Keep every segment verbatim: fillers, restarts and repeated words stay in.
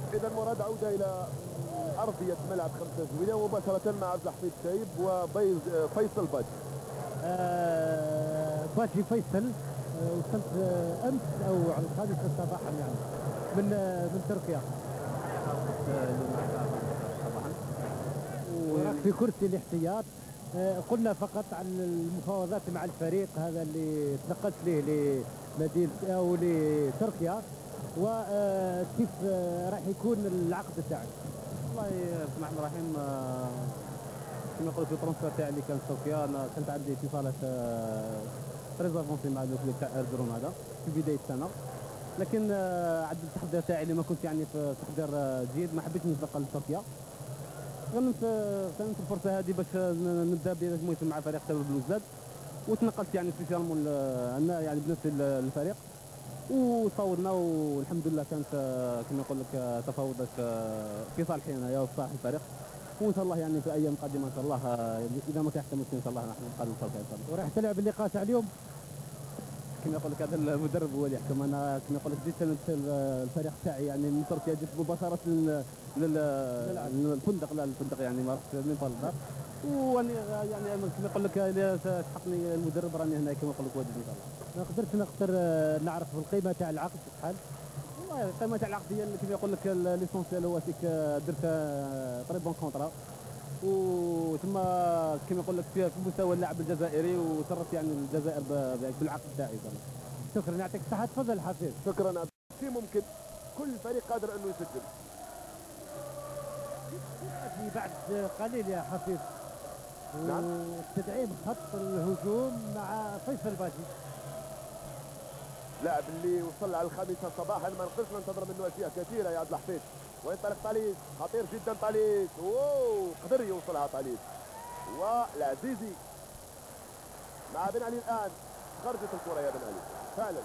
إذا مراد عودة إلى أرضية ملعب خمسة جويلية مباشرة مع عبد الحفيظ الشايب وفيصل باجي. آه باجي فيصل آه وصلت آه أمس أو على الخامسة صباحا يعني من آه من تركيا. وراك في كرسي الاحتياط. آه قلنا فقط عن المفاوضات مع الفريق هذا اللي تنقلت له لمدينة أو لتركيا، وكيف آه راح يكون العقد تاعك؟ والله بسم الله الرحمن الرحيم. كما يقولوا في الترونسفير تاعي اللي كان في تركيا، انا كانت عندي اتصالات تري افونسي مع الكلوب تاع ايرزروم هذا في بدايه السنه، لكن عند التحضير تاعي اللي ما كنت يعني في تحضير جيد ما حبيتش نتنقل لتركيا. غنمت غنمت الفرصه هذه باش نبدا بموسم مع فريق شباب بلوزداد، وتنقلت يعني سبيسيالمون انا يعني بنفسي الفريق وصورنا، والحمد لله كانت كما نقول لك تفاوضات في صالحنا يا صالح الفريق، وان شاء الله يعني في ايام قادمه ان شاء الله اذا ما كان حتى مشكل ان شاء الله نحن نقابل الفريق ان شاء الله. وراح تلعب اللقاء تاع اليوم كما يقول لك هذا المدرب هو اللي يحكم. انا كما يقول لك جيت الفريق تاعي يعني من تركيا، جيت مباشره للفندق لا الفندق يعني ما رحت من طلبه، واني يعني كما يقول لك تحقني المدرب راني هنا كما يقول لك واجد ان شاء الله. ما قدرت نقدر نعرف القيمه تاع العقد شحال؟ والله القيمه تاع العقد هي كما يقول لك ليسونسيال هو فيك درت طري بون كونطرا، وثم كما يقول لك في مستوى اللاعب الجزائري، وشرفت يعني الجزائر بالعقد تاعي. شكرا، يعطيك الصحه. تفضل حفيظ. شكرا. في ممكن كل فريق قادر انه يسجل. في بعد قليل يا حفيظ نعم. وتدعيم خط الهجوم مع فيصل باجي، لاعب اللي وصل على الخامسة صباحا ما نقدرش ننتظر منه اشياء كثيرة يا عبد الحفيظ. وينطلق طاليس، خطير جدا طاليس، اوه قدر يوصلها طاليس. والعزيزي مع بن علي الان، خرجت الكرة يا بن علي فعلا.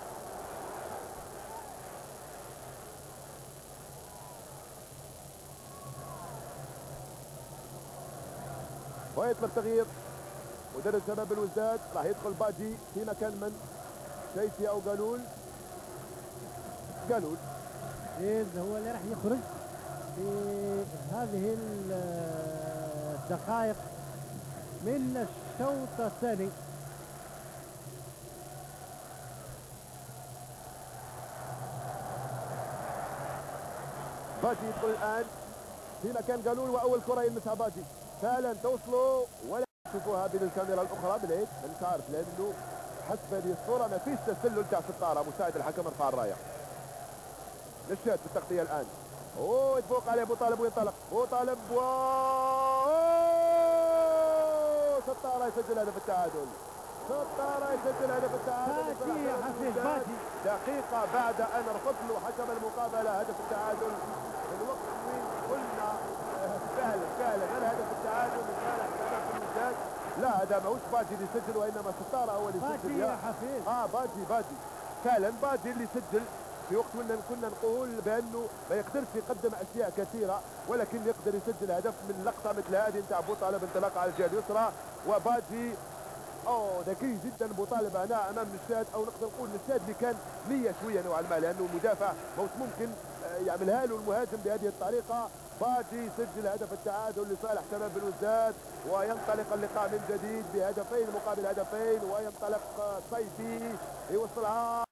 ويطلب تغيير مدرب شباب الوزداد، راح يدخل باجي في مكان من؟ شيتي او قالول؟ قالول هو اللي راح يخرج في هذه الدقائق من الشوط الثاني. باجي يدخل الان في مكان قالول، واول كره يلمسها باجي فعلا توصلوا، ولا تشوفوها بالكاميرا الاخرى بالعيد مش عارف، لانه حسب هذه الصوره ما فيش تسلل تاع ستاره. مساعد الحكم رفع الرايه. نشات في التغطيه الان، اوه يتفوق عليه ابو طالب وينطلق ابو طالب و ستاره يسجل هدف التعادل. ستاره يسجل هدف التعادل. دقيقه بعد ان رفض له حكم المقابله هدف التعادل في الوقت وين قلنا فعلا فعلا هذا هدف التعادل لصالح شباب الوزداد. لا هذا ماهوش باجي اللي يسجل وانما ستاره هو اللي يسجل. باجي يا حفيظ. اه باجي باجي فعلا باجي اللي سجل في وقت كنا كنا نقول بانه ما يقدرش يقدم اشياء كثيره، ولكن يقدر يسجل هدف من لقطه مثل هذه نتاع ابو طالب انطلاق على الجهه اليسرى. وباجي اوه ذكي جدا ابو طالب هنا امام نشاد، او نقدر نقول نشاد اللي كان مية شويه نوعا ما، لانه مدافع موت ممكن يعملها له المهاجم بهذه الطريقه. باجي يسجل هدف التعادل لصالح شباب الوزداد، وينطلق اللقاء من جديد بهدفين مقابل هدفين. وينطلق صيفي يوصلها